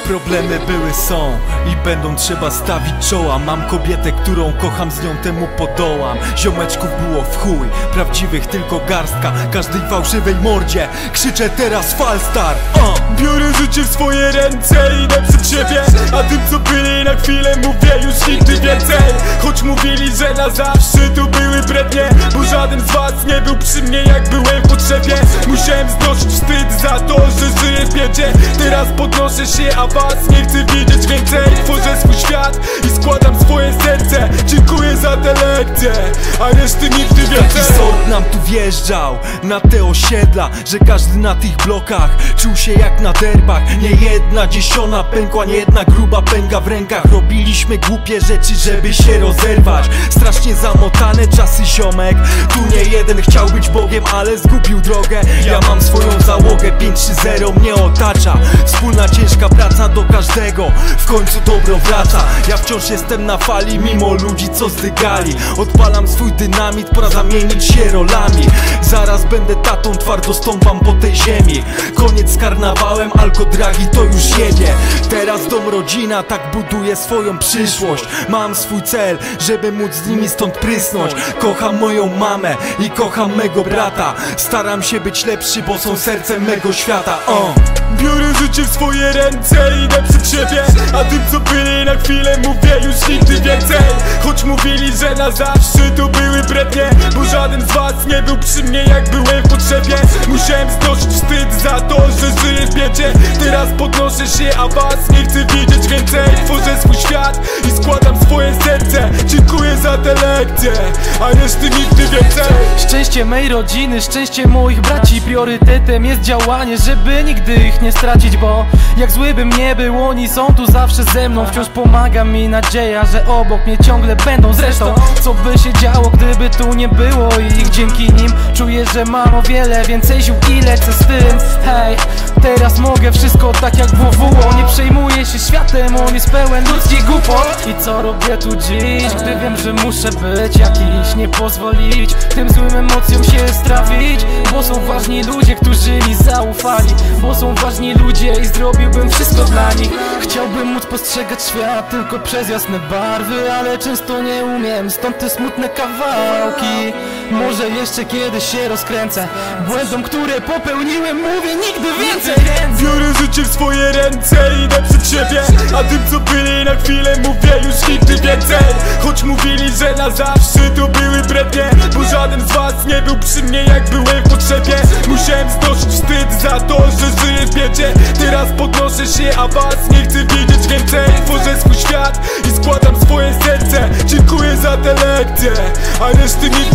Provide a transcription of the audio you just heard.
Problemy były, są i będą, trzeba stawić czoła. Mam kobietę, którą kocham, z nią temu podołam. Ziomeczków było w chuj, prawdziwych tylko garstka. Każdej fałszywej mordzie krzyczę teraz Falstar. Biorę życie w swoje ręce, idę przed siebie. A tym co byli na chwilę mówię już nigdy więcej. Choć mówili, że na zawsze to były brednie, bo żaden z was nie był przy mnie jak byłem w potrzebie. Musiałem znosić wstyd za to, że żyję w biedzie. Teraz podnoszę się, a was nie chcę widzieć więcej. Tworzę swój świat i składam swoje serce. Dziękuję za te lekcje, a reszty nigdy więcej. Taki sort nam tu wjeżdżał na te osiedla, że każdy na tych blokach czuł się jak na derbach. Nie jedna dziesiona pękła, nie jedna gruba pęga w rękach. Robiliśmy głupie rzeczy, żeby się rozerwać. Strasznie zamotane czasy, ziomek. Tu nie jeden chciał być Bogiem, ale zgubił drogę. Ja mam swoją załogę, 5-3-0 mnie otacza. Wspólna ciężka praca do każdego, w końcu dobro wraca. Ja wciąż jestem na fali, mimo ludzi co zdygali. Odpalam swój dynamit, pora zamienić się rolami. Zaraz będę tatą, twardo stąpam po tej ziemi. Koniec z karnawałem, alkodragi to już jebie. Teraz dom, rodzina, tak buduje swoją przyszłość. Mam swój cel, żeby móc z nimi stąd prysnąć. Kocham moją mamę i kocham mego brata. Staram się być lepszy, bo są sercem mego świata. Biorę życie w swoje ręce, idę przed siebie. A tym co byli na chwilę mówię już nigdy więcej. Choć mówili, że na zawsze to były brednie, bo żaden z was nie był przy mnie jak byłem w potrzebie. Musiałem znosić wstyd za to, że żyję w biedzie. Teraz podnoszę się, a was nie chcę widzieć więcej. Tworzę swój świat i składam swoje serce. Dziękuję za te lekcje, a reszty nigdy więcej. Szczęście mej rodziny, szczęście moich braci. Priorytetem jest działanie, żeby nigdy ich nie stracić. Bo jak zły bym nie był, oni są tu zawsze ze mną. Wciąż pomaga mi nadzieja, że obok mnie ciągle będą. Zresztą co by się działo, gdyby tu nie było ich. Dzięki nim czuję, że mam o wiele więcej sił i lecę z tym. Hej, teraz mogę wszystko tak jak WWO. Nie przejmuję się światem, on jest pełen ludzkich głupot. I co robię tu dziś, gdy wiem, że muszę być jakiś. Nie pozwolić tym złym emocjom się strawić. Bo są ważni ludzie, którzy mi zaufali. Bo są ważni ludzie i zrobiłbym wszystko dla nich. Chciałbym móc postrzegać świat tylko przez jasne barwy, ale często nie umiem, stąd te smutne kawałki. Może jeszcze kiedyś się rozkręcę. Błędom, które popełniłem, mówię nigdy więcej. Biorę życie w swoje ręce, idę przed siebie. A tym co byli na chwilę mówię już nigdy więcej. Choć mówili, że na zawsze to były brednie, bo żaden z was nie był przy mnie jak byłem w potrzebie. Musiałem znosić wstyd za to, że żyję w biedzie. Teraz podnoszę się, a was nie chcę widzieć więcej. Tworzę swój świat i składam swoje serce. Dziękuję za te lekcje, a reszty nigdy